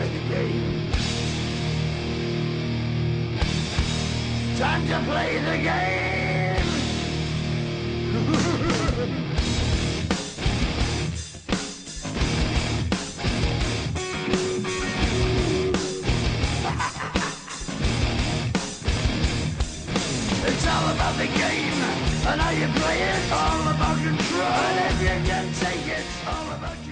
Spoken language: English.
play the game. Time to play the game. It's all about the game and how you play it. All about control. And if you can take it, all about